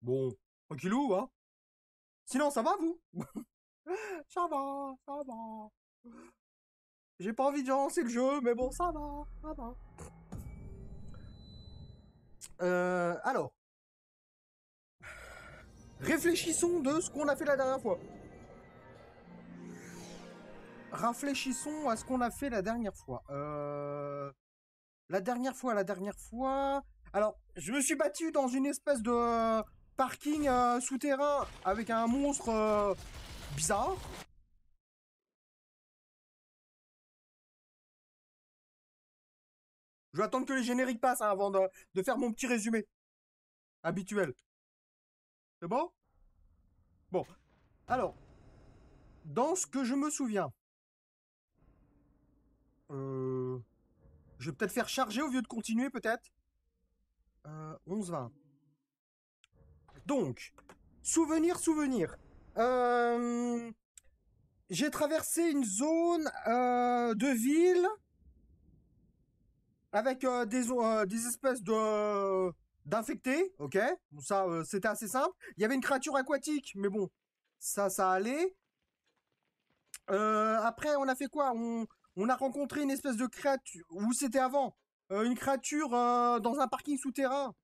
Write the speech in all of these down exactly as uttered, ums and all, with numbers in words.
Bon, tranquillou, hein. Sinon, ça va, vous? Ça va, ça va. J'ai pas envie de lancer le jeu, mais bon, ça va, ça va. Euh, alors, réfléchissons de ce qu'on a fait la dernière fois. Réfléchissons à ce qu'on a fait la dernière fois. Euh, la dernière fois, la dernière fois. Alors, je me suis battu dans une espèce de euh, parking euh, souterrain avec un monstre euh, bizarre. Je vais attendre que les génériques passent hein, avant de, de faire mon petit résumé habituel. C'est bon? Bon. Alors, dans ce que je me souviens, euh, je vais peut-être faire charger au lieu de continuer, peut-être. Euh, onze vingt. Donc, souvenir, souvenir. Euh, j'ai traversé une zone euh, de ville avec euh, des, euh, des espèces de d'infectés, ok. Bon, ça, euh, c'était assez simple. Il y avait une créature aquatique, mais bon, ça, ça allait. Euh, après, on a fait quoi on, on a rencontré une espèce de créature. Où c'était avant Euh, Une créature euh, dans un parking souterrain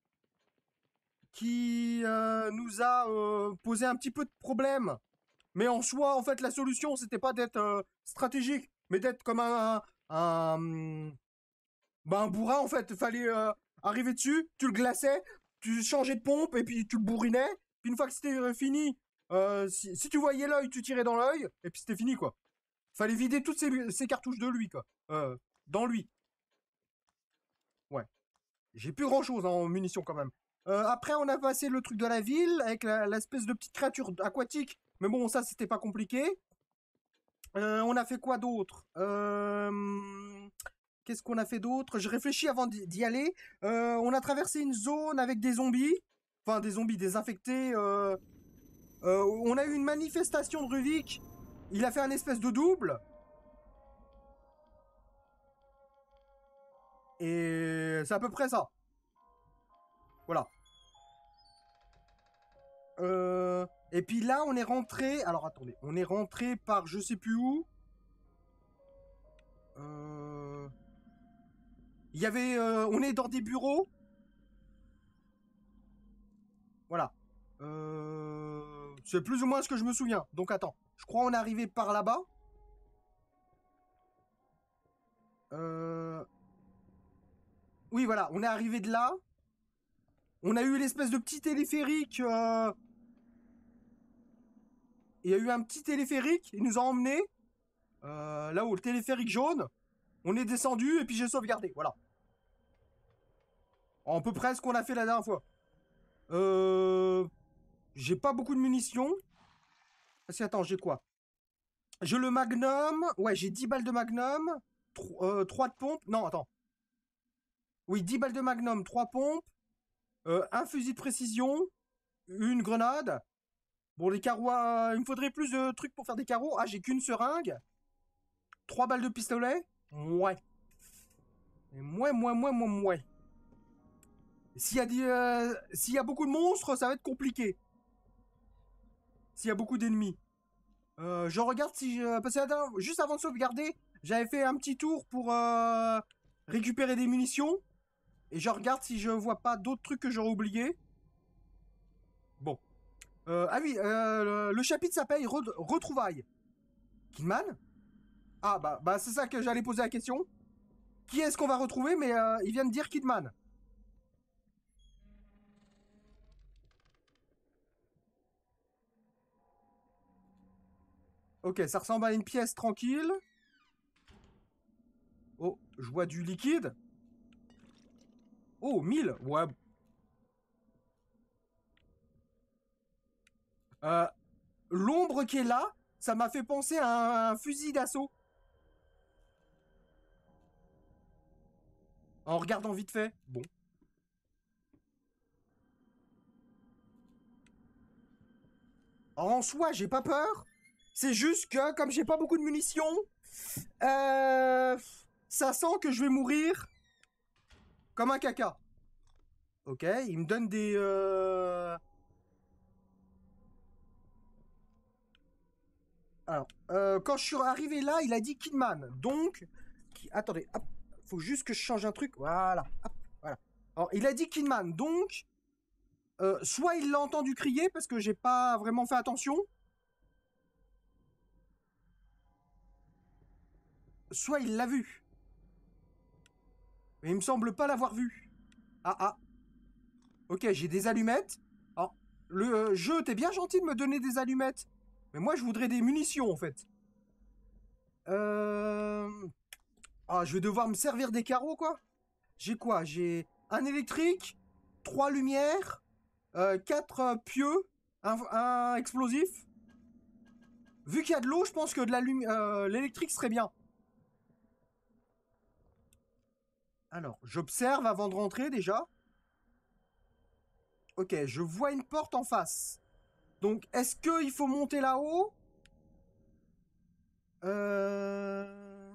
qui euh, nous a euh, posé un petit peu de problème. Mais en soi, en fait, la solution, c'était pas d'être euh, stratégique, mais d'être comme un, un, bah, un bourrin, en fait. Il fallait euh, arriver dessus, tu le glaçais, tu changeais de pompe, et puis tu le bourrinais. Puis une fois que c'était euh, fini, euh, si, si tu voyais l'œil, tu tirais dans l'œil, et puis c'était fini, quoi. Fallait vider toutes ces, ces cartouches de lui, quoi. Euh, dans lui. Ouais. J'ai plus grand chose en munitions quand même. Euh, après, on a passé le truc de la ville avec la- l'espèce de petite créature aquatique. Mais bon, ça, c'était pas compliqué. Euh, on a fait quoi d'autre Euh, Qu'est-ce qu'on a fait d'autre Je réfléchis avant d'y d'y aller. Euh, on a traversé une zone avec des zombies. Enfin, des zombies désinfectés. Euh, euh, on a eu une manifestation de Ruvik. Il a fait un espèce de double. Et c'est à peu près ça. Voilà. Euh, et puis là, on est rentré. Alors attendez, on est rentré par je sais plus où. Euh, Il y avait. Euh, on est dans des bureaux. Voilà. Euh, c'est plus ou moins ce que je me souviens. Donc attends. Je crois qu'on est arrivé par là-bas. Euh, Oui, voilà. On est arrivé de là. On a eu l'espèce de petit téléphérique. euh, Il y a eu un petit téléphérique. Il nous a emmenés. Euh, là où le téléphérique jaune. On est descendu et puis j'ai sauvegardé. Voilà. À peu près ce qu'on a fait la dernière fois. Euh, J'ai pas beaucoup de munitions. Parce que attends, j'ai quoi J'ai le magnum. Ouais, j'ai dix balles de magnum. trois de pompe. Non, attends. Oui, dix balles de magnum, trois pompes. euh, un fusil de précision. Une grenade. Bon, les carreaux. euh, il me faudrait plus de trucs pour faire des carreaux. Ah, j'ai qu'une seringue. Trois balles de pistolet. Ouais. Mouais, mouais, mouais, mouais, mouais. S'il y, a des, euh, s'il y a beaucoup de monstres, ça va être compliqué. S'il y a beaucoup d'ennemis. Euh, je regarde si je... Parce que attends, juste avant de sauvegarder, j'avais fait un petit tour pour euh, récupérer des munitions. Et je regarde si je vois pas d'autres trucs que j'aurais oubliés. Bon. Euh, ah oui, euh, le, le chapitre s'appelle Re- Retrouvailles. Kidman. Ah bah, bah c'est ça que j'allais poser la question. Qui est-ce qu'on va retrouver? Mais euh, il vient de dire Kidman. Ok, ça ressemble à une pièce tranquille. Oh, je vois du liquide. Oh, mille. Ouais. Euh, L'ombre qui est là, ça m'a fait penser à un fusil d'assaut. En regardant vite fait. Bon. En soi, j'ai pas peur. C'est juste que, comme j'ai pas beaucoup de munitions, euh, ça sent que je vais mourir comme un caca. Ok, il me donne des. Euh... Alors, euh, quand je suis arrivé là, il a dit Kidman. Donc, qui- attendez, hop, faut juste que je change un truc. Voilà, hop, voilà. Alors, il a dit Kidman. Donc, euh, soit il l'a entendu crier parce que j'ai pas vraiment fait attention, soit il l'a vu. Mais il me semble pas l'avoir vu. Ah ah. Ok, j'ai des allumettes. Alors, le euh, jeu, t'es bien gentil de me donner des allumettes. Mais moi, je voudrais des munitions, en fait. Euh... Ah, je vais devoir me servir des carreaux, quoi. J'ai quoi? J'ai un électrique, trois lumières, euh, quatre euh, pieux, un, un explosif. Vu qu'il y a de l'eau, je pense que de la lumi- euh, l'électrique serait bien. Alors, j'observe avant de rentrer déjà. Ok, je vois une porte en face. Donc, est-ce qu'il faut monter là-haut? Euh...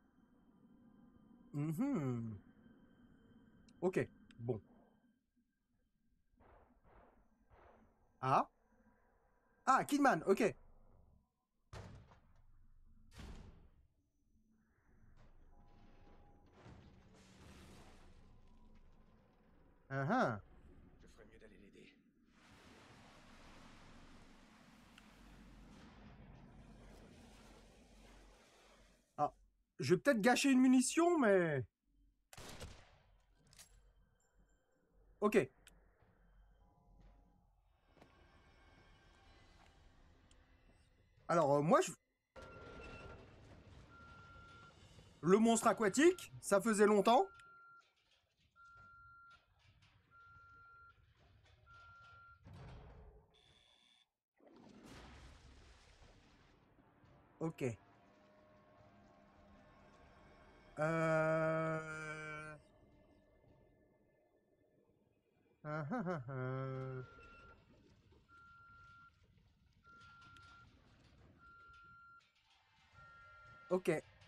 mhm. Ok, bon. Ah. Ah, Kidman, ok. Ah, ah. Je ferais mieux d'aller l'aider. Ah. Je vais peut-être gâcher une munition, mais... Ok. Alors, euh, moi, je... le monstre aquatique, ça faisait longtemps. Ok. Euh... ah, ah, ah, ah. Ok.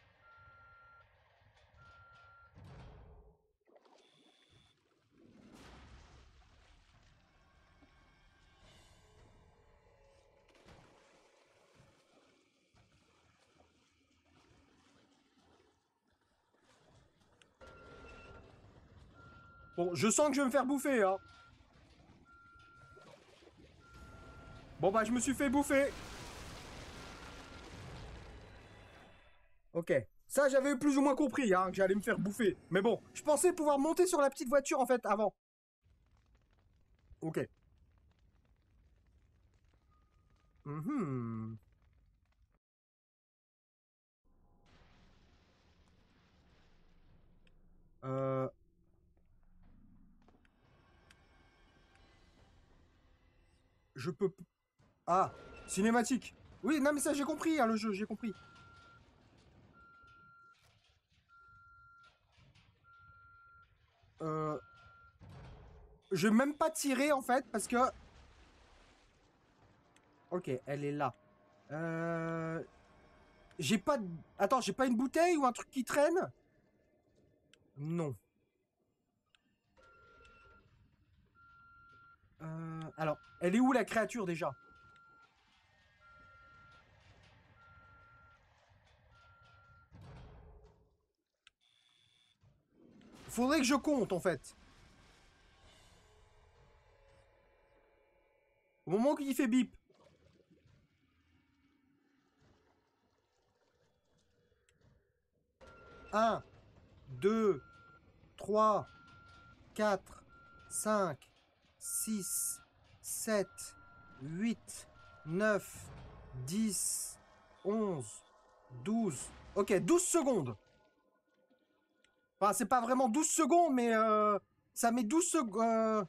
Bon, je sens que je vais me faire bouffer, hein. Bon, bah, je me suis fait bouffer. Ok. Ça, j'avais plus ou moins compris, hein, que j'allais me faire bouffer. Mais bon, je pensais pouvoir monter sur la petite voiture, en fait, avant. Ok. Mhm. Euh... Je peux... p- Ah, cinématique. Oui, non, mais ça, j'ai compris, hein, le jeu, j'ai compris. Euh... Je vais même pas tirer, en fait, parce que... Ok, elle est là. Euh... J'ai pas... de- Attends, j'ai pas une bouteille ou un truc qui traîne? Non. Euh... Alors, elle est où, la créature, déjà? Faudrait que je compte, en fait. Au moment qu'il fait bip. Un, deux, trois, quatre, cinq, six, sept, huit, neuf, dix, onze, douze. Ok, douze secondes. Enfin, c'est pas vraiment douze secondes, mais euh, ça met douze secondes.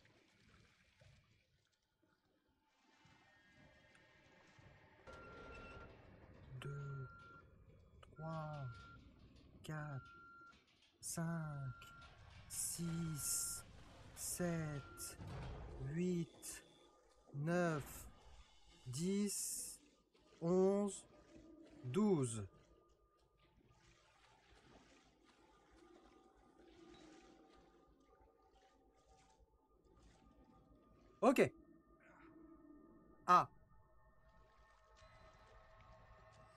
deux, trois, quatre, cinq, six, sept, huit, neuf, dix, onze, douze. Ok. Ah.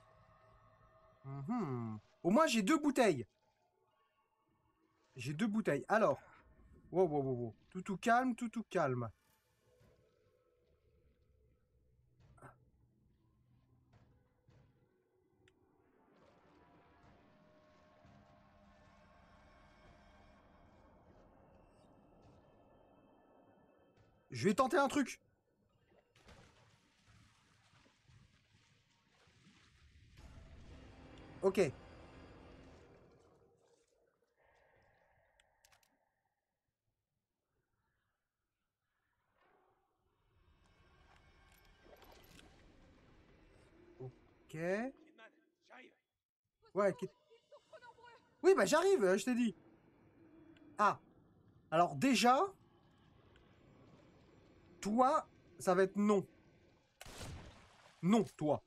Mhm. Au moins, j'ai deux bouteilles. J'ai deux bouteilles. Alors. Wow, wow, wow, wow. Tout, tout calme, tout, tout calme. Je vais tenter un truc. Ok. Ok. Kidman, j'arrive. Ouais. qui- Oui, bah j'arrive, euh, je t'ai dit. Ah. Alors déjà, toi, ça va être non. Non, toi.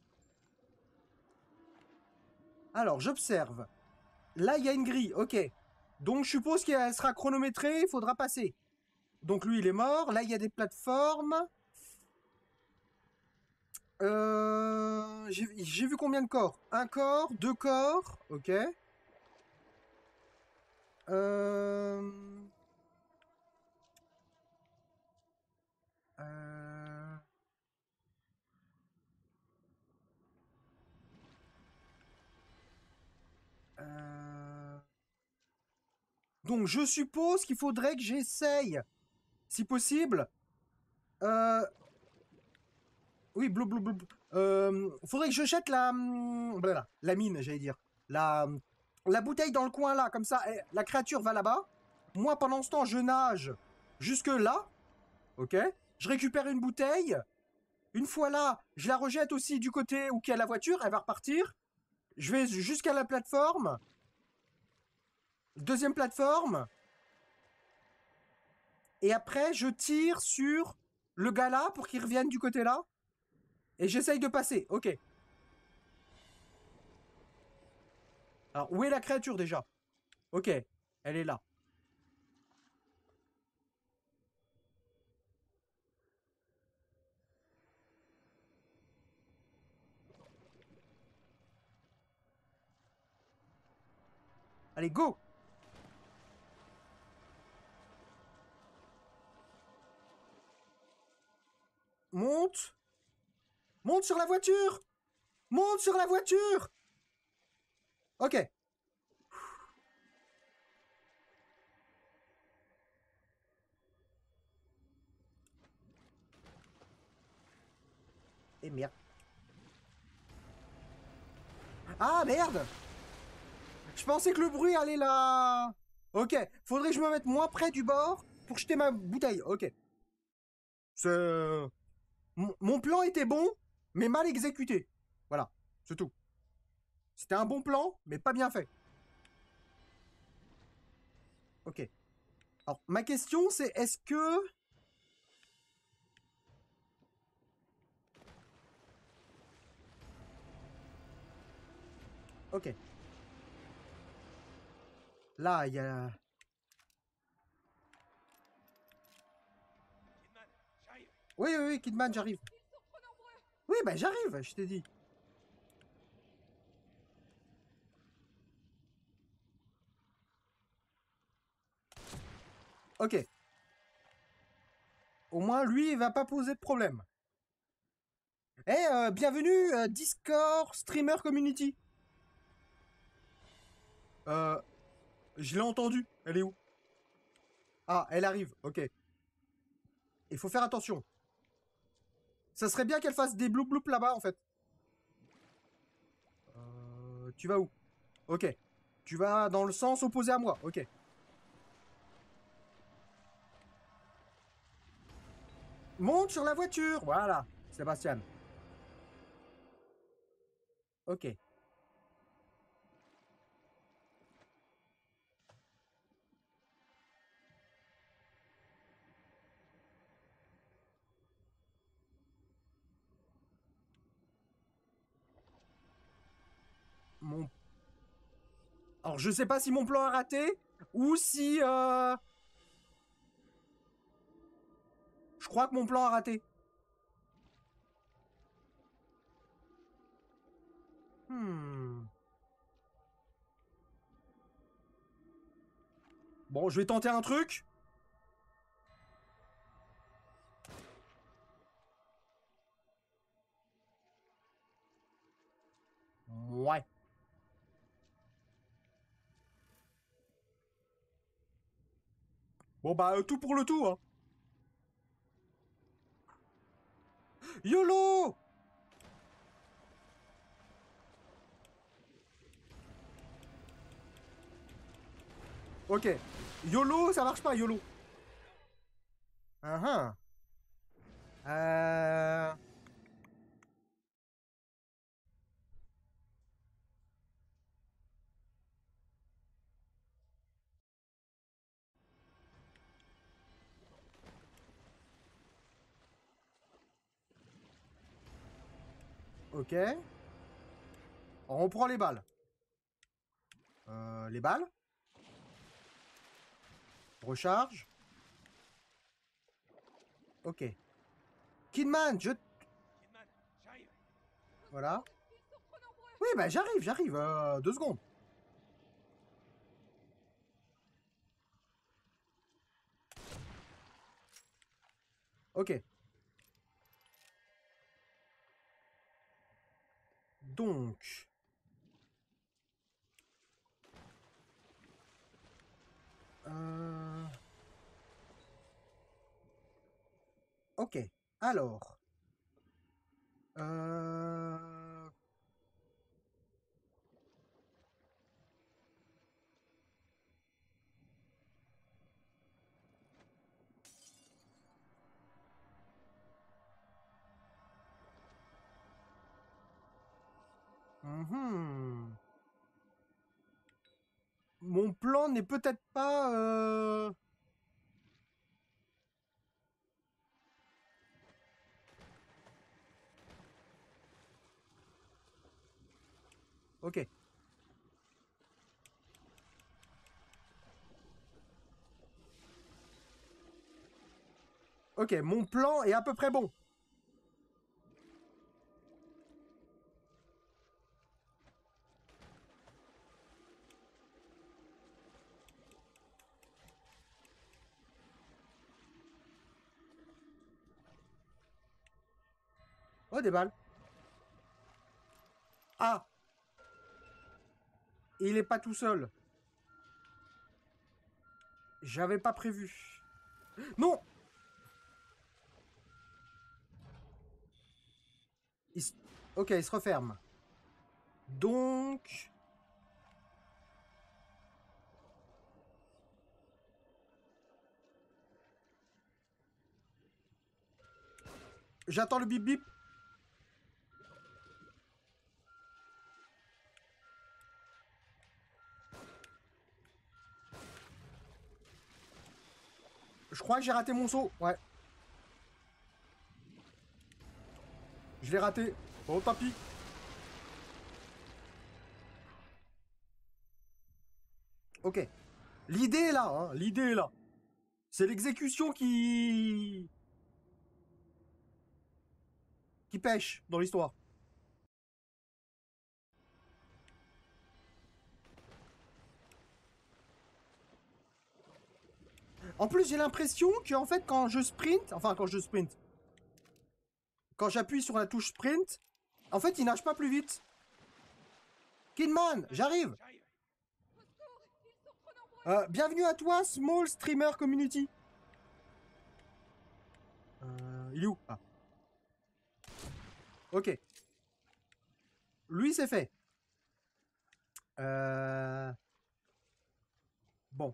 Alors, j'observe. Là, il y a une grille, ok. Donc, je suppose qu'elle sera chronométrée, il faudra passer. Donc, lui, il est mort. Là, il y a des plateformes. Euh, j'ai j'ai vu combien de corps? Un corps, deux corps, ok. Euh, euh, euh, Donc, je suppose qu'il faudrait que j'essaye, si possible. Euh, Oui, blou, blou, blou, blou. Euh, faudrait que je jette la, hum, voilà, la mine, j'allais dire. La, la bouteille dans le coin là, comme ça, eh, la créature va là-bas. Moi, pendant ce temps, je nage jusque là, ok. Je récupère une bouteille. Une fois là, je la rejette aussi du côté où il y a la voiture, elle va repartir. Je vais jusqu'à la plateforme. Deuxième plateforme. Et après, je tire sur le gars là pour qu'il revienne du côté là. Et j'essaye de passer, ok. Alors, où est la créature déjà? Ok, elle est là. Allez, go! Monte! Monte sur la voiture! Monte sur la voiture! Ok. Et merde. Ah merde! Je pensais que le bruit allait là. Ok. Faudrait que je me mette moins près du bord pour jeter ma bouteille. Ok. C'est. Mon mon plan était bon, mais mal exécuté. Voilà. C'est tout. C'était un bon plan, mais pas bien fait. Ok. Alors, ma question, c'est est-ce que. Ok. Là, il y a. Kidman, j'arrive. Oui, oui, oui, Kidman, j'arrive. Oui, bah j'arrive, je t'ai dit. Ok. Au moins, lui, il va pas poser de problème. Eh, euh, bienvenue, euh, Discord Streamer Community. Euh, je l'ai entendu. Elle est où? Ah, elle arrive. Ok. Il faut faire attention. Ça serait bien qu'elle fasse des bloup bloup là-bas, en fait. Euh, tu vas où? Ok. Tu vas dans le sens opposé à moi. Ok. Monte sur la voiture. Voilà, Sébastien. Ok. Mon... Alors, je sais pas si mon plan a raté ou si... Euh... Je crois que mon plan a raté. Hmm. Bon, je vais tenter un truc. Ouais. Bon bah, euh, tout pour le tout, hein. YOLO! Ok. YOLO, ça marche pas, YOLO. Uh-huh. Euh... Ok. On reprend les balles. Euh, les balles. Recharge. Ok. Kidman, je... Kidman, j'arrive. Voilà. Oui, bah j'arrive, j'arrive. Euh, deux secondes. Ok. Donc... Euh... Ok. Alors... Euh... mhm. Mon plan n'est peut-être pas... euh, Ok. Ok, mon plan est à peu près bon. Oh, des balles. Ah! Il est pas tout seul. J'avais pas prévu. Non! Il se- Ok, il se referme. Donc... J'attends le bip bip. Je crois que j'ai raté mon saut. Ouais. Je l'ai raté. Bon, tant pis. Ok. L'idée est là, hein. L'idée est là. C'est l'exécution qui... qui pêche dans l'histoire. En plus, j'ai l'impression que, en fait, quand je sprint... Enfin, quand je sprint... Quand j'appuie sur la touche sprint, en fait, il nage pas plus vite. Kidman, j'arrive. J'arrive. Euh, bienvenue à toi, Small Streamer Community. Euh, il est où? Ah. Ok. Lui, c'est fait. Euh... Bon.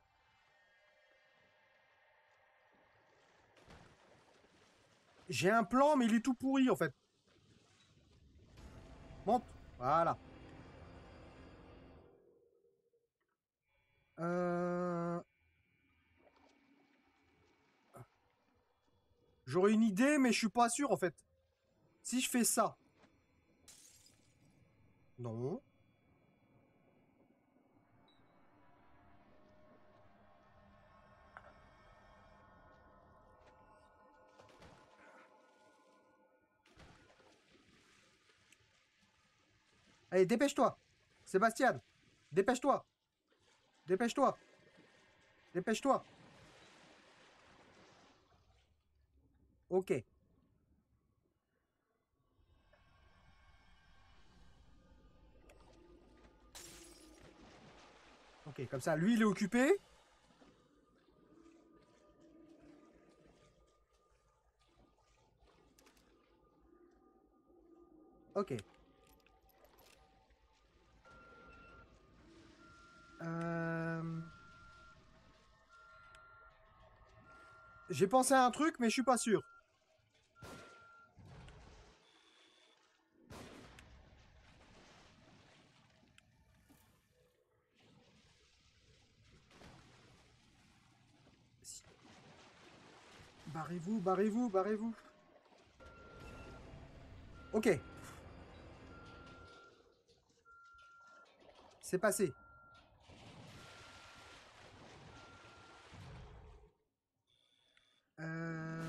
J'ai un plan, mais il est tout pourri, en fait. Monte. Voilà. Euh... J'aurais une idée, mais je suis pas sûr, en fait. Si je fais ça... Non. Allez, dépêche-toi. Sébastien, dépêche-toi. Dépêche-toi. Dépêche-toi. Ok. Ok, comme ça, lui, il est occupé. Ok. Euh... J'ai pensé à un truc, mais je suis pas sûr. Si- Barrez-vous, barrez-vous, barrez-vous. Ok. C'est passé. Euh...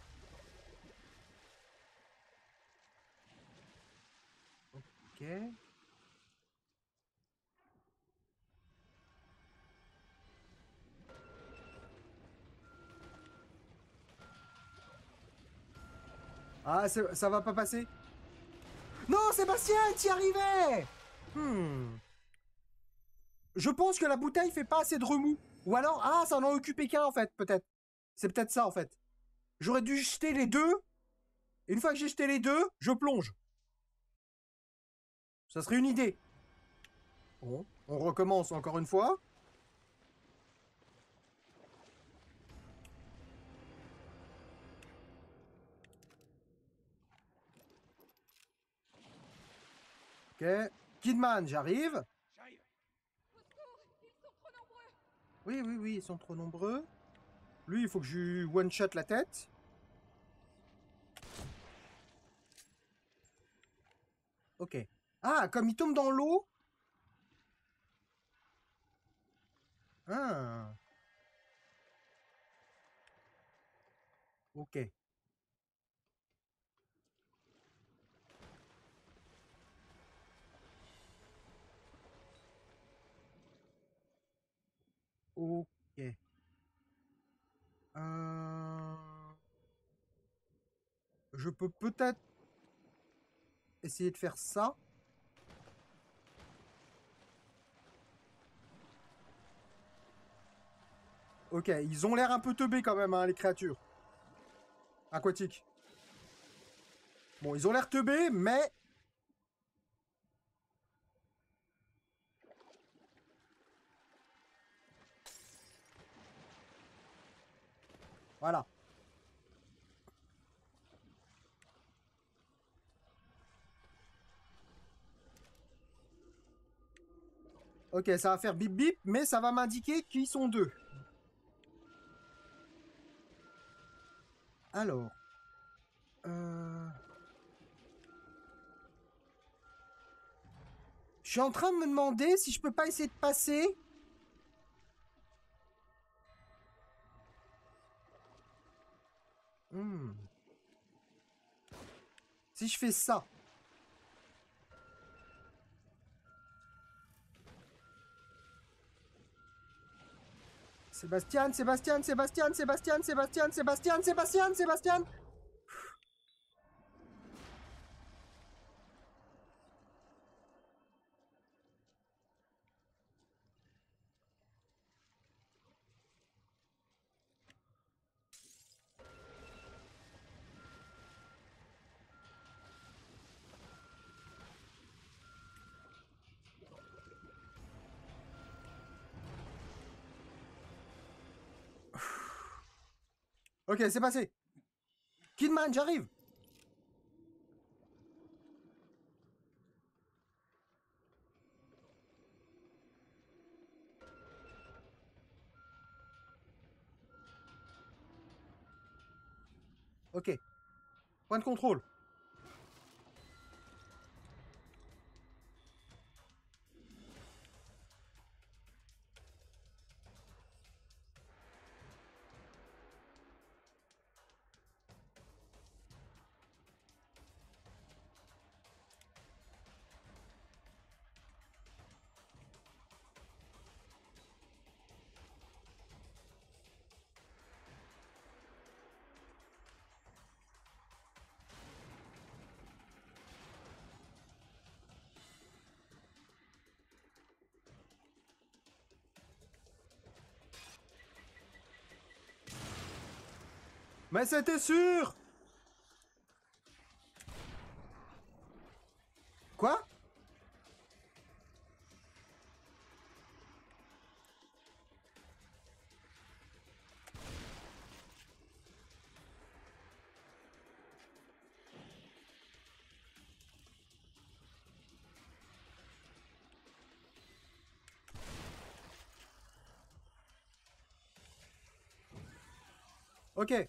Ok. Ah, c'est- ça va pas passer. Non, Sébastien, t'y arrivais. Hmm. Je pense que la bouteille fait pas assez de remous. Ou alors, ah, ça en a occupé qu'un en fait, peut-être. C'est peut-être ça en fait. J'aurais dû jeter les deux. Et une fois que j'ai jeté les deux, je plonge. Ça serait une idée. Bon, on recommence encore une fois. Ok. Kidman, j'arrive. J'arrive. Au secours, ils sont trop nombreux. Oui, oui, oui, ils sont trop nombreux. Lui, il faut que je lui one-shot la tête. Ok. Ah, comme il tombe dans l'eau. Ah. Ok. Ok. Euh... Je peux peut-être essayer de faire ça. Ok, ils ont l'air un peu teubés quand même, hein, les créatures aquatiques. Bon, ils ont l'air teubés, mais... Voilà. Ok, ça va faire bip bip, mais ça va m'indiquer qu'ils sont deux. Alors... Euh... Je suis en train de me demander si je peux pas essayer de passer. Hmm. Si je fais ça. Sébastien, Sébastien, Sébastien, Sébastien, Sébastien, Sébastien, Sébastien, Sébastien. Ok, c'est passé. Kidman, j'arrive. Ok. Point de contrôle. Mais c'était sûr. Quoi? Ok.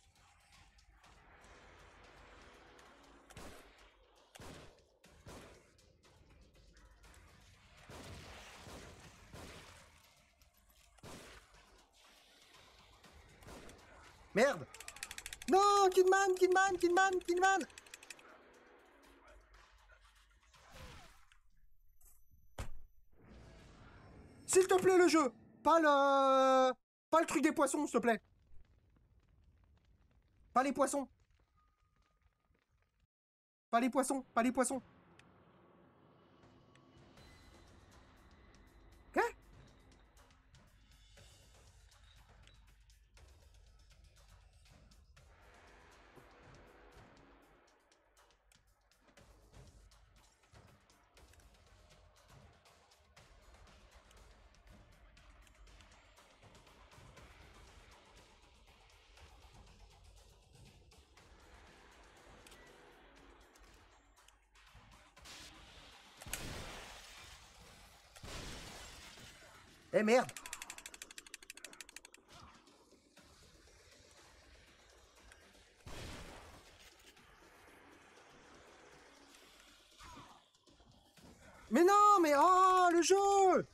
Merde. Non, Kidman, Kidman, Kidman, Kidman. S'il te plaît, le jeu. Pas le... Pas le truc des poissons, s'il te plaît. Pas les poissons. Pas les poissons, pas les poissons. Quoi? Eh merde. Mais non, mais oh, le jeu.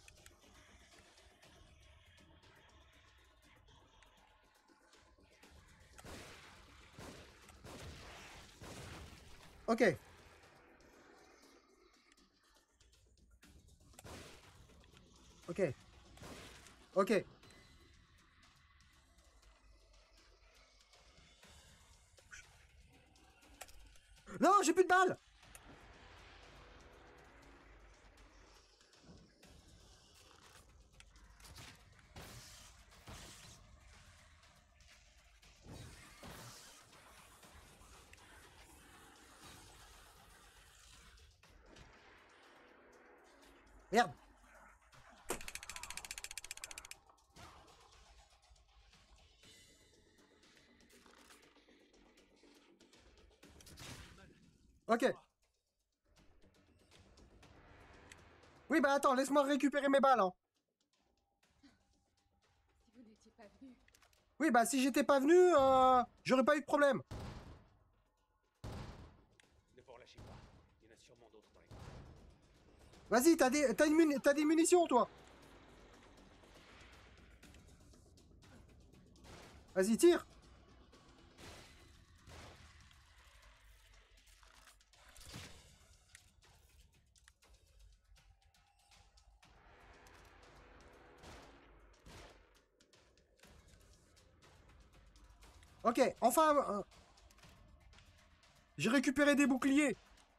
Ok. Ok. Ok. Non, j'ai plus de balles. Merde. Ok. Oui, bah attends, laisse-moi récupérer mes balles. Hein. Si vous n'étiez pas venu, Oui, bah si j'étais pas venu, euh, j'aurais pas eu de problème. Ne vous relâchez pas. Il y en a sûrement d'autres dans les coins. Vas-y, t'as des, t'as une muni- t'as des munitions, toi. Vas-y, tire. Ok, enfin... euh, j'ai récupéré des boucliers.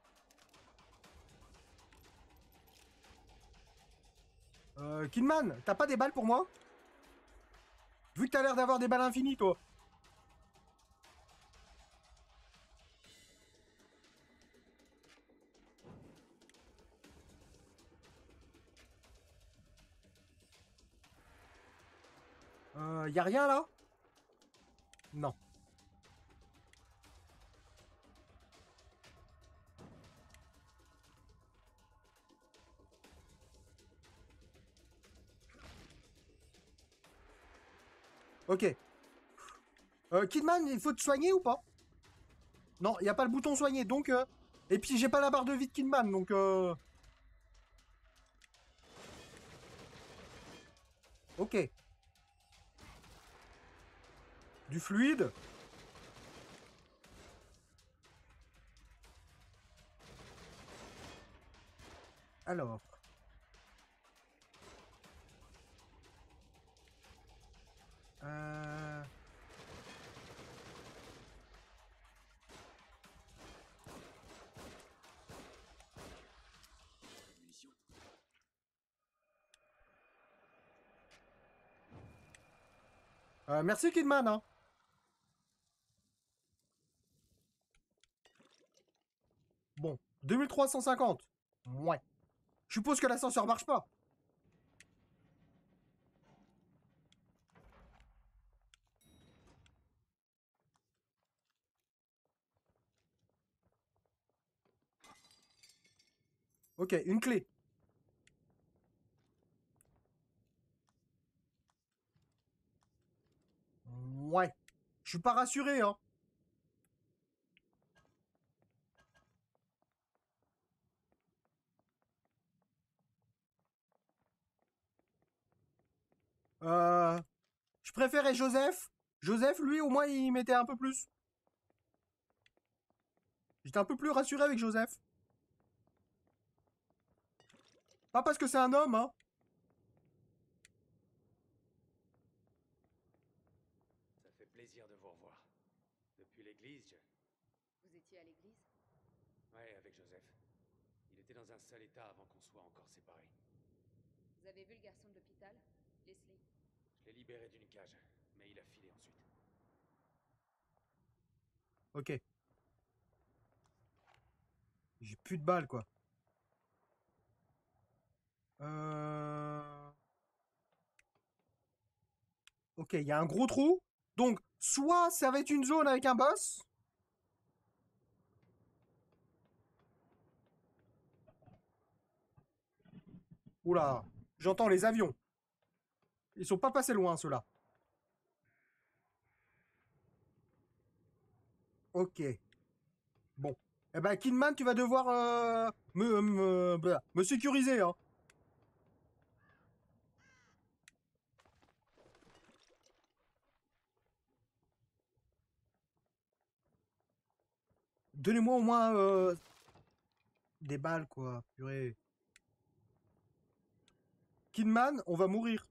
Euh, Kidman, t'as pas des balles pour moi? Vu que t'as l'air d'avoir des balles infinies, toi. Euh, y a rien, là? Non. Ok. Euh, Kidman, il faut te soigner ou pas? Non, il a pas le bouton soigner, donc... euh, Et puis, j'ai pas la barre de vie de Kidman, donc... Euh... Ok. Du fluide. Alors... Euh... euh, merci Kidman, hein. deux mille trois cent cinquante. Ouais. Je suppose que l'ascenseur marche pas. Ok, une clé. Ouais. Je suis pas rassuré, hein. Euh, je préférais Joseph. Joseph, lui, au moins, il mettait un peu plus. J'étais un peu plus rassuré avec Joseph. Pas parce que c'est un homme, hein. Ça fait plaisir de vous revoir. Depuis l'église, je... Vous étiez à l'église? Ouais, avec Joseph. Il était dans un sale état avant qu'on soit encore séparés. Vous avez vu le garçon de l'hôpital? Leslie? Je l'ai libéré d'une cage, mais il a filé ensuite. Ok. J'ai plus de balles, quoi. Euh... Ok, il y a un gros trou. Donc, soit ça va être une zone avec un boss. Oula, j'entends les avions. Ils sont pas passés loin, ceux-là. Ok. Bon. Eh ben, Kidman, tu vas devoir euh, me, me, bah, me sécuriser, hein. Donnez-moi au moins euh, des balles, quoi. Purée. Kidman, on va mourir.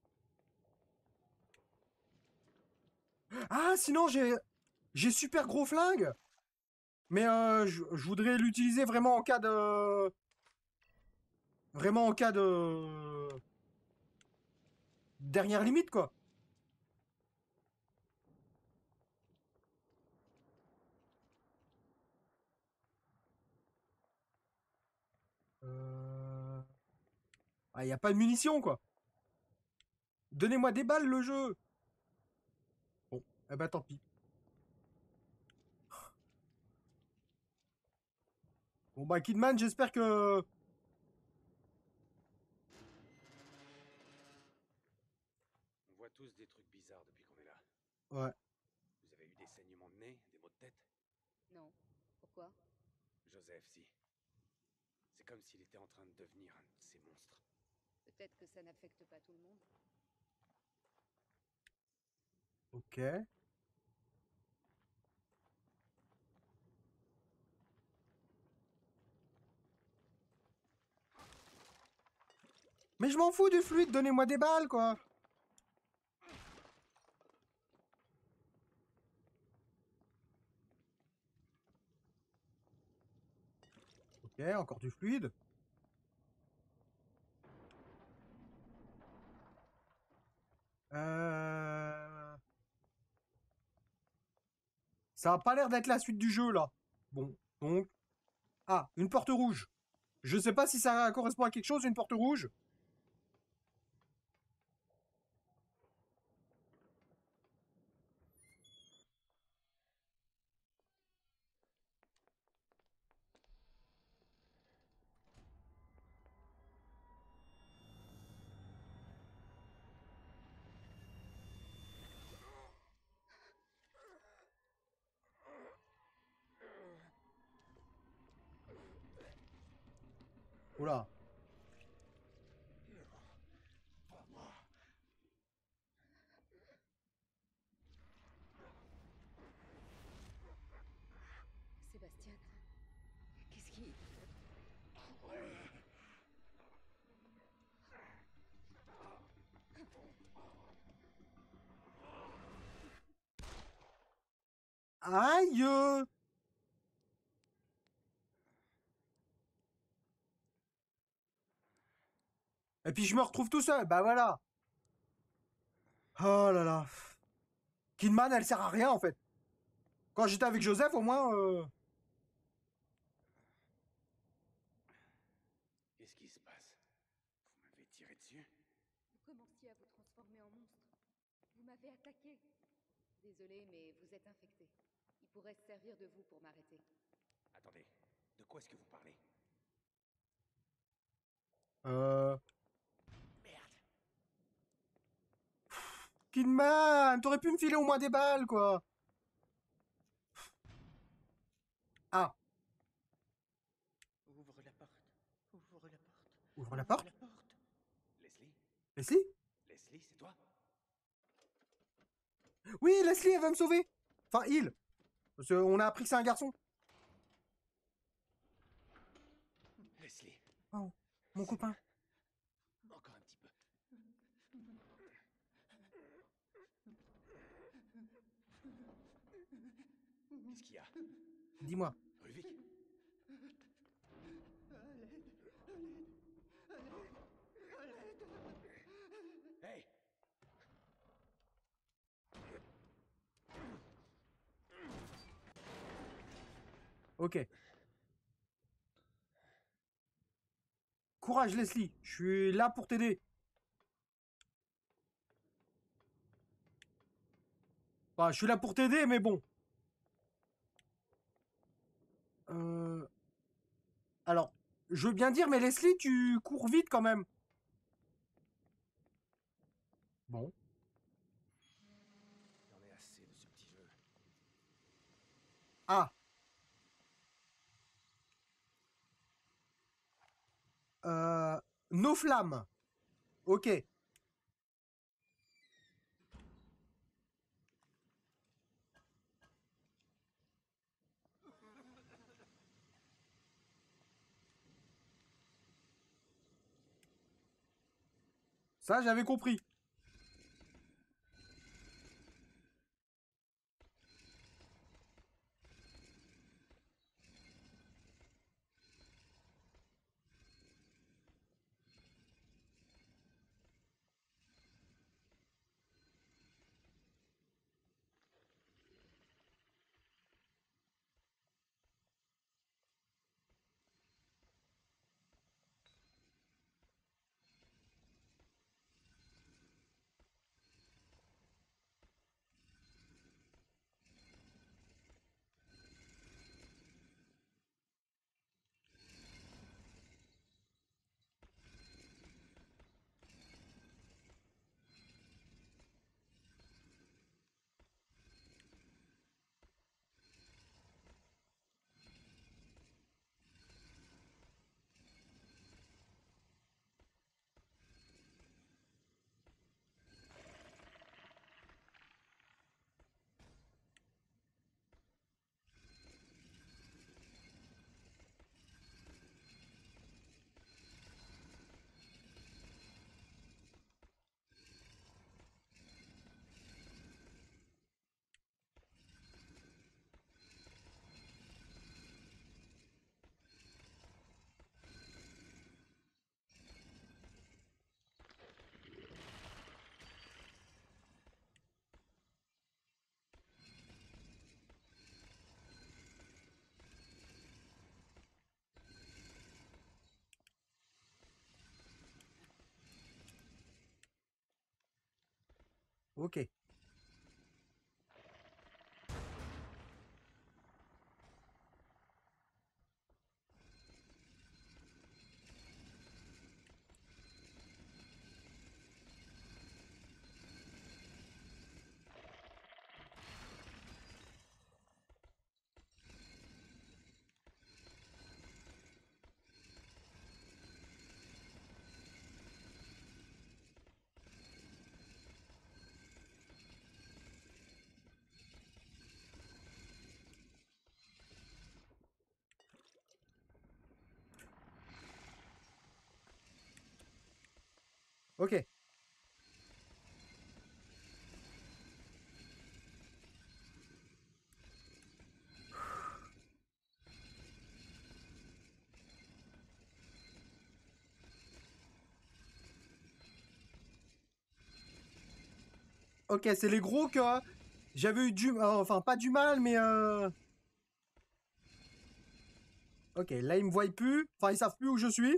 Ah, sinon, j'ai j'ai super gros flingue. Mais euh, je je voudrais l'utiliser vraiment en cas de... Vraiment en cas de... Dernière limite, quoi. Euh... Ah, y a pas de munitions, quoi. Donnez-moi des balles, le jeu. Bon, eh ben tant pis. Bon, bah, Kidman, j'espère que... On voit tous des trucs bizarres depuis qu'on est là. Ouais. Vous avez eu des saignements de nez, des maux de tête? Non. Pourquoi? Joseph, si. C'est comme s'il était en train de devenir un de ces monstres. Peut-être que ça n'affecte pas tout le monde. Ok. Mais je m'en fous du fluide, donnez-moi des balles, quoi. Ok, encore du fluide. Euh... Ça a pas l'air d'être la suite du jeu, là. Bon, donc... Ah, une porte rouge. Je sais pas si ça correspond à quelque chose, une porte rouge. Oula. Sébastien, qu'est-ce qui... Aïe. Et puis je me retrouve tout seul, bah voilà. Oh là là. Kidman, elle sert à rien, en fait. Quand j'étais avec Joseph, au moins... euh, Vous êtes infecté. Il pourrait se servir de vous pour m'arrêter. Attendez, de quoi est-ce que vous parlez? Euh... Merde! Kidman, t'aurais pu me filer au moins des balles, quoi. Ah, Ouvre la porte. Ouvre la porte. ouvre la porte. La porte. Leslie? Leslie? Leslie, c'est toi? Oui, Leslie, elle va me sauver. Enfin, il. Parce qu'on a appris que c'est un garçon. Leslie, Oh, mon copain. encore un petit peu. Qu'est-ce qu'il y a? Dis-moi. Ruvik? Hey! Ok. Courage, Leslie. Je suis là pour t'aider. Enfin, je suis là pour t'aider, mais bon. Euh... Alors, je veux bien dire, mais Leslie, tu cours vite quand même. Bon. J'en ai assez de ce petit jeu. Ah. Euh... Nos flammes. Ok. Ça, j'avais compris. Ok. Ok. Ok, c'est les gros que euh, j'avais eu du... euh, enfin, pas du mal, mais... Euh... Ok, là, ils me voient plus. Enfin, ils savent plus où je suis.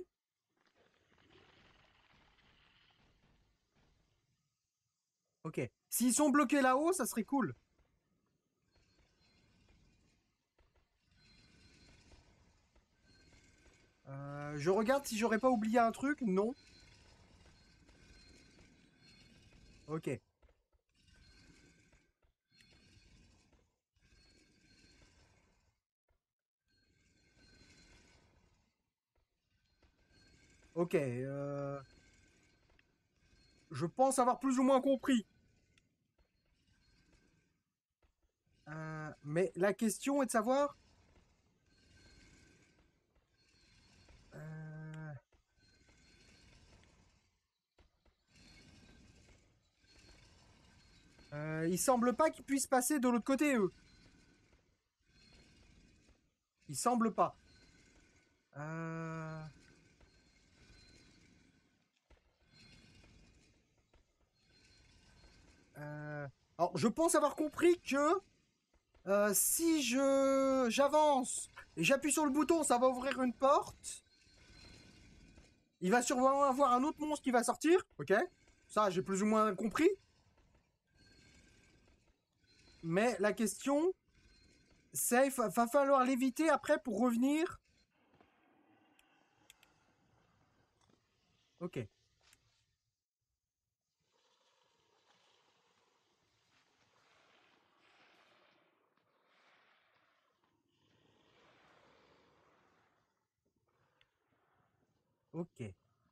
Ok. S'ils sont bloqués là-haut, ça serait cool. Euh, je regarde si j'aurais pas oublié un truc. Non. Ok. Ok. Euh... Je pense avoir plus ou moins compris. Euh, mais la question est de savoir... Euh... Euh, il semble pas qu'ils puissent passer de l'autre côté, eux. Il semble pas. Euh... Euh... Alors, je pense avoir compris que euh, si je j'avance et j'appuie sur le bouton, ça va ouvrir une porte. Il va sûrement avoir un autre monstre qui va sortir. Ok. Ça, j'ai plus ou moins compris. Mais la question, c'est il va, va falloir l'éviter après pour revenir. Ok. Ok.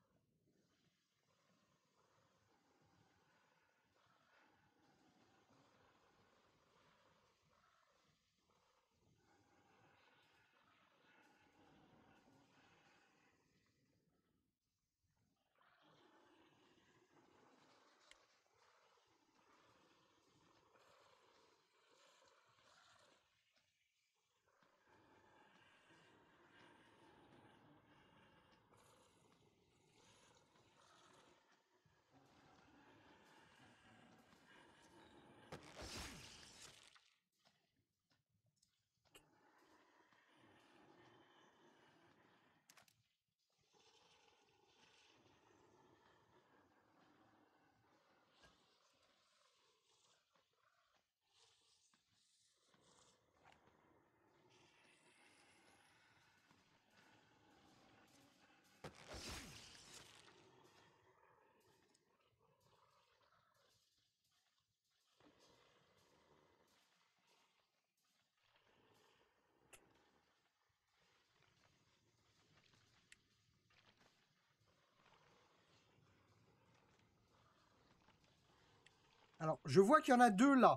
Alors, je vois qu'il y en a deux là.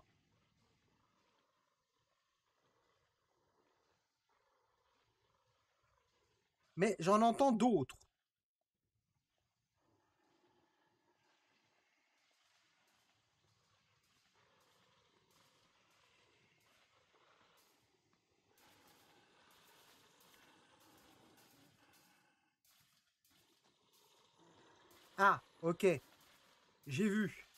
Mais j'en entends d'autres. Ah, ok. J'ai vu.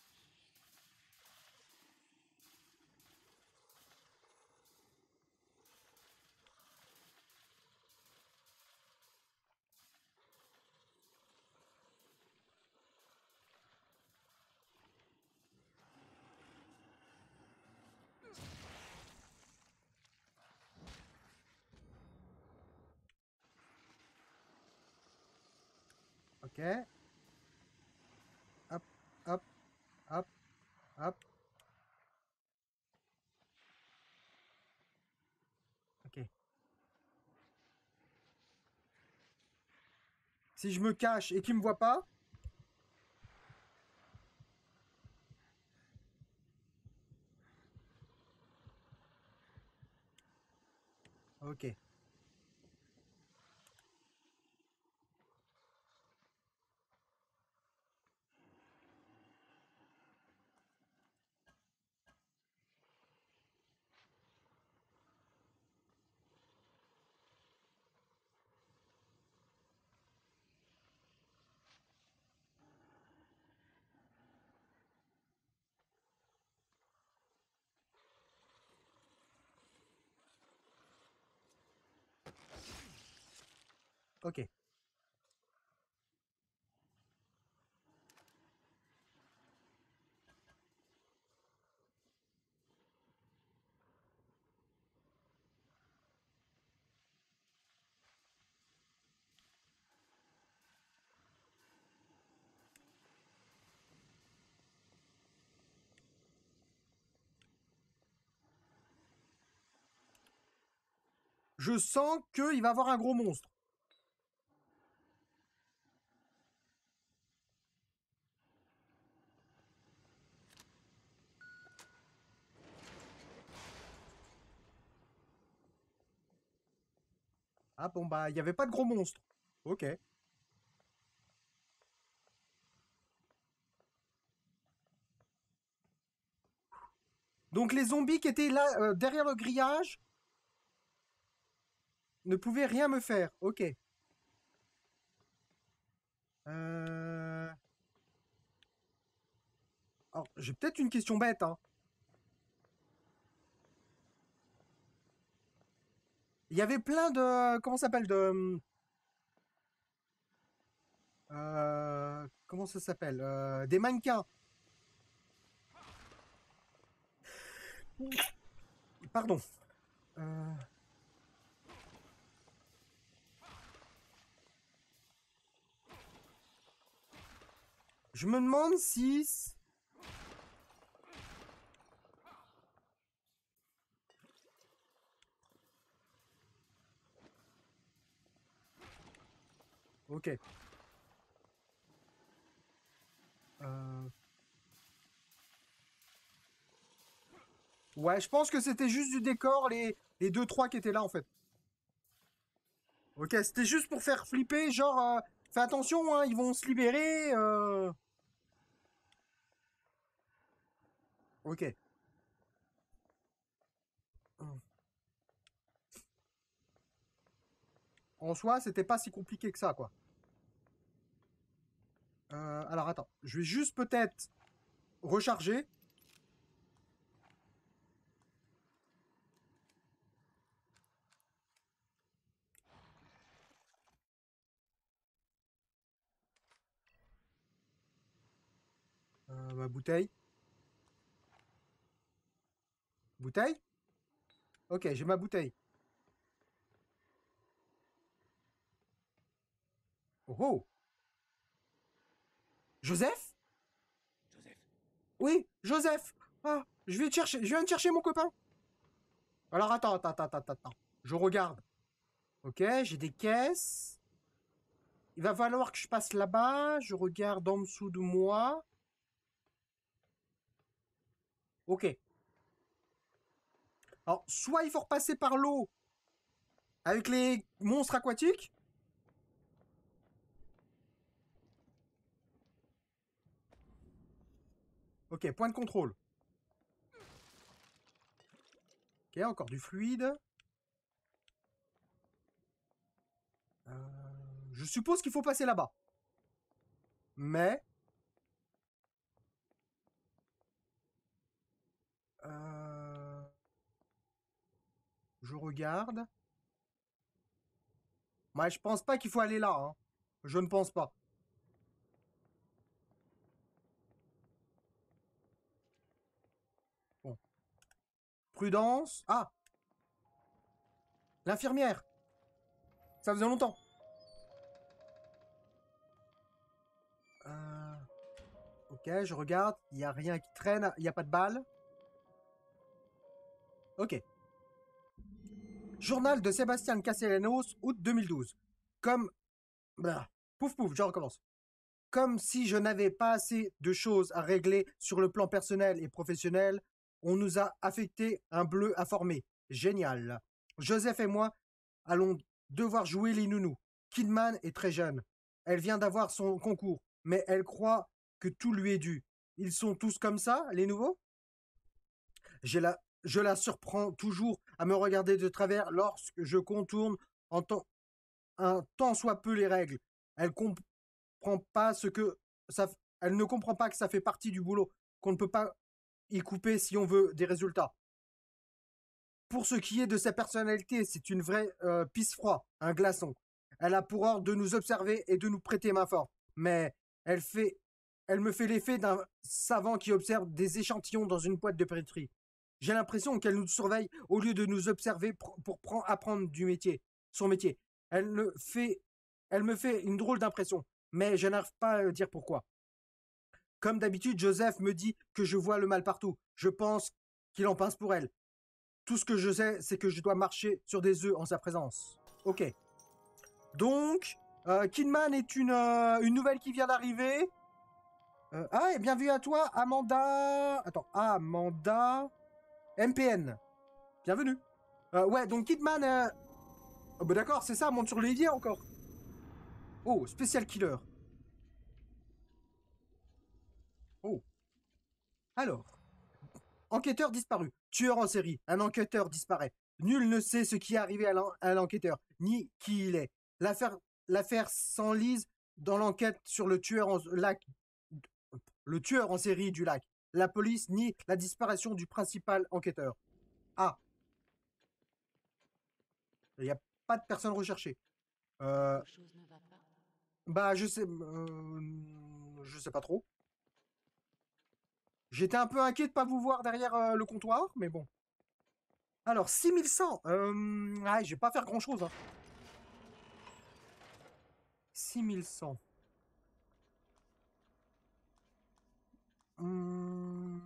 Ok. Hop, hop, hop, hop. Ok. Si je me cache et qu'il me voit pas. Ok. Ok. Je sens qu'il va y avoir un gros monstre. Ah bon, bah, il n'y avait pas de gros monstre. Ok. Donc les zombies qui étaient là, euh, derrière le grillage, ne pouvaient rien me faire. Ok. Euh... Alors, j'ai peut-être une question bête, hein. Il y avait plein de... Comment ça s'appelle de... euh, Comment ça s'appelle euh, Des mannequins. Pardon. Euh, Je me demande si... Ok. Euh, Ouais, je pense que c'était juste du décor, les, les deux trois qui étaient là, en fait. Ok, c'était juste pour faire flipper, genre... euh, Fais attention, hein, ils vont se libérer. euh. Ok. En soi, c'était pas si compliqué que ça, quoi. Euh, alors, attends. Je vais juste peut-être recharger. Euh, ma bouteille. Bouteille? Ok, j'ai ma bouteille. Oh oh! Joseph? Joseph, Oui, Joseph! Ah, je vais te chercher, je viens de chercher mon copain. Alors, attends, attends, attends, attends, attends. Je regarde. Ok, j'ai des caisses. Il va falloir que je passe là-bas. Je regarde en dessous de moi. Ok. Alors, soit il faut repasser par l'eau avec les monstres aquatiques. Ok, point de contrôle. Ok, encore du fluide. Euh, je suppose qu'il faut passer là-bas. Mais... euh, je regarde. Ouais, je pense pas qu'il faut aller là, hein. Je ne pense pas. Bon. Prudence. Ah! L'infirmière. Ça faisait longtemps. Euh, Ok, je regarde. Il n'y a rien qui traîne. Il n'y a pas de balles. Ok. Journal de Sébastien Castellanos, août deux mille douze. Comme... Blah. Pouf pouf, je recommence. Comme si je n'avais pas assez de choses à régler sur le plan personnel et professionnel, on nous a affecté un bleu informé. Génial. Joseph et moi allons devoir jouer les nounous. Kidman est très jeune. Elle vient d'avoir son concours, mais elle croit que tout lui est dû. Ils sont tous comme ça, les nouveaux? J'ai la, je la surprends toujours à me regarder de travers lorsque je contourne en temps, un tant soit peu les règles. Elle comprend pas ce que ça, elle ne comprend pas que ça fait partie du boulot, qu'on ne peut pas y couper si on veut des résultats. Pour ce qui est de sa personnalité, c'est une vraie euh, pisse-froid, un glaçon. Elle a pour ordre de nous observer et de nous prêter main forte. Mais elle fait, elle me fait l'effet d'un savant qui observe des échantillons dans une boîte de pétri. J'ai l'impression qu'elle nous surveille au lieu de nous observer pour apprendre du métier, son métier. Elle me fait, elle me fait une drôle d'impression, mais je n'arrive pas à dire pourquoi. Comme d'habitude, Joseph me dit que je vois le mal partout. Je pense qu'il en pince pour elle. Tout ce que je sais, c'est que je dois marcher sur des œufs en sa présence. Ok. Donc, euh, Kidman est une, euh, une nouvelle qui vient d'arriver. Euh, ah, et bien vu à toi, Amanda... Attends, Amanda... M P N. Bienvenue. Euh, ouais, donc Kidman... Euh... Oh, bah d'accord, c'est ça, monte sur les leviers encore. Oh, spécial killer. Oh. Alors. Enquêteur disparu. Tueur en série. Un enquêteur disparaît. Nul ne sait ce qui est arrivé à l'enquêteur, ni qui il est. L'affaire, l'affaire s'enlise dans l'enquête sur le tueur en lac, le tueur en série du lac. La police nie la disparition du principal enquêteur. Ah. Il n'y a pas de personne recherchée. Euh, Quelque chose ne va pas. bah, je sais, euh, je sais pas trop. J'étais un peu inquiet de pas vous voir derrière euh, le comptoir, mais bon. Alors, six mille cent. Euh, ah, je vais pas faire grand chose. Hein. six mille cent. Hum...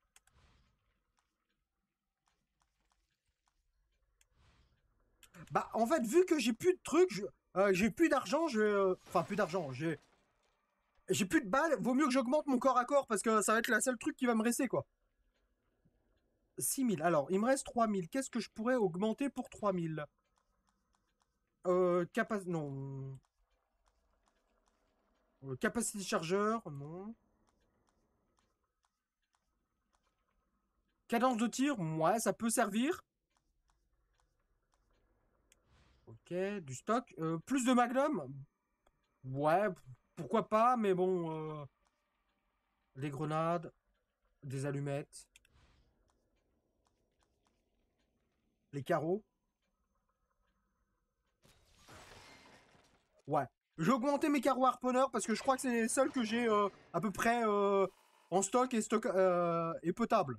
Bah, en fait, vu que j'ai plus de trucs, je- euh, j'ai plus d'argent, je. euh, Enfin, plus d'argent, j'ai. J'ai plus de balles, vaut mieux que j'augmente mon corps à corps parce que ça va être la seule truc qui va me rester, quoi. six mille. Alors, il me reste trois mille. Qu'est-ce que je pourrais augmenter pour trois mille? Euh, capa... Non. Euh, capacité chargeur, non. Cadence de tir, ouais, ça peut servir. Ok, du stock. Euh, plus de magnum, ouais, pourquoi pas, mais bon. Euh, des grenades, des allumettes, les carreaux. Ouais. J'ai augmenté mes carreaux harponneurs parce que je crois que c'est les seuls que j'ai euh, à peu près euh, en stock et, stock, euh, et potable.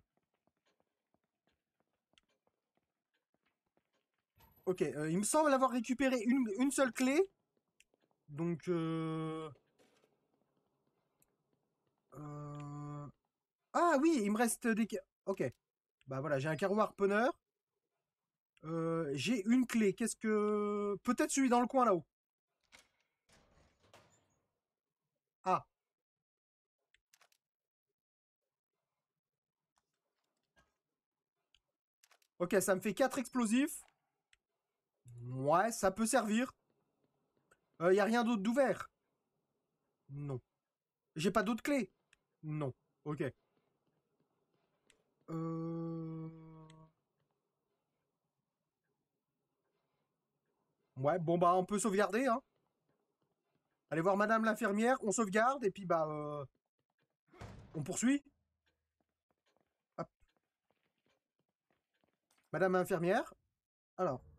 Ok, euh, il me semble avoir récupéré une, une seule clé. Donc... Euh... Euh... Ah oui, il me reste des... Ok. Bah voilà, j'ai un carreau harponneur. Euh, j'ai une clé. Qu'est-ce que... Peut-être celui dans le coin là-haut. Ah. Ok, ça me fait quatre explosifs. Ouais, ça peut servir. Il euh, y a rien d'autre d'ouvert? Non. J'ai pas d'autres clés? Non. Ok. Euh... Ouais, bon bah on peut sauvegarder, hein. Allez voir Madame l'infirmière, on sauvegarde et puis bah euh, on poursuit. Hop. Madame l'infirmière. Alors,